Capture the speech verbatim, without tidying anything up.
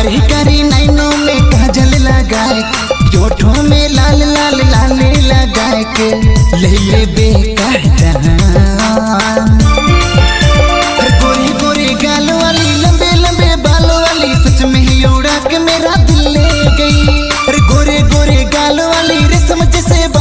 कारी कारी नैनों में काजल लगाए, होठों में लाल लाल लाले लगाए के ले ले गोरी गोरी गाल वाली लंबे लंबे बालों वाली सच में ही उड़ा के मेरा दिल ले गई। अरे गोरे गोरे गाल वाली रेशम जैसे